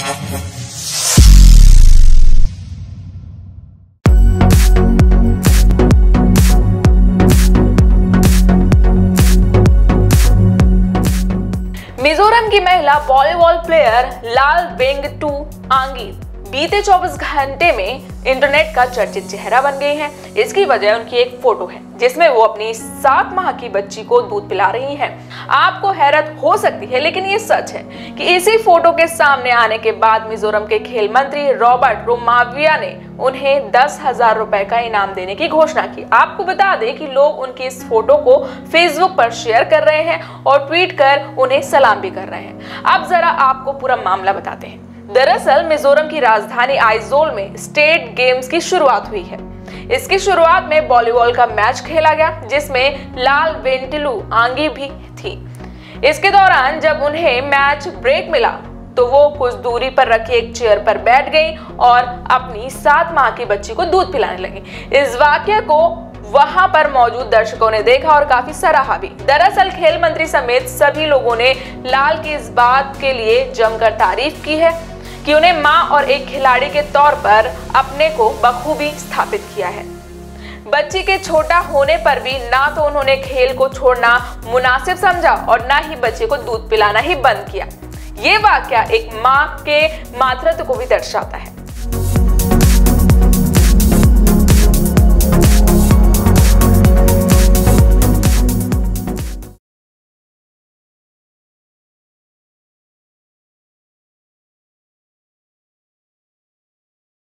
मिजोरम की महिला volleyball player लाल वेंगटू आंगी बीते 24 घंटे में इंटरनेट का चर्चित चेहरा बन गई हैं। इसकी वजह उनकी एक फोटो है जिसमें वो अपनी 7 माह की बच्ची को दूध पिला रही हैं। आपको हैरत हो सकती है लेकिन ये सच है कि इसी फोटो के सामने आने के बाद मिजोरम के खेल मंत्री रॉबर्ट रोमाविया ने उन्हें 10,000 रुपए का इनाम देने की घोषणा की। आपको बता दें कि लोग उनकी इस फोटो को फेसबुक पर शेयर कर रहे हैं और ट्वीट कर उन्हें सलाम भी कर रहे हैं। अब जरा आपको पूरा मामला बताते हैं। दरअसल मिजोरम की राजधानी आइजोल में स्टेट गेम्स की शुरुआत हुई है। इसकी शुरुआत में वॉलीबॉल का मैच खेला गया जिसमें लाल वेंटिलू आंगी भी थी। इसके दौरान जब उन्हें मैच ब्रेक मिला तो वो कुछ दूरी पर रखी एक चेयर पर बैठ गई और अपनी 7 माह की बच्ची को दूध पिलाने लगी। इस वाकये को वहां पर मौजूद दर्शकों ने देखा और काफी सराहा भी। दरअसल खेल मंत्री समेत सभी लोगों ने लाल की इस बात के लिए जमकर तारीफ की है कि उन्हें मां और एक खिलाड़ी के तौर पर अपने को बखूबी स्थापित किया है। बच्ची के छोटा होने पर भी ना तो उन्होंने खेल को छोड़ना मुनासिब समझा और ना ही बच्चे को दूध पिलाना ही बंद किया। ये वाकया एक मां के मातृत्व को भी दर्शाता है।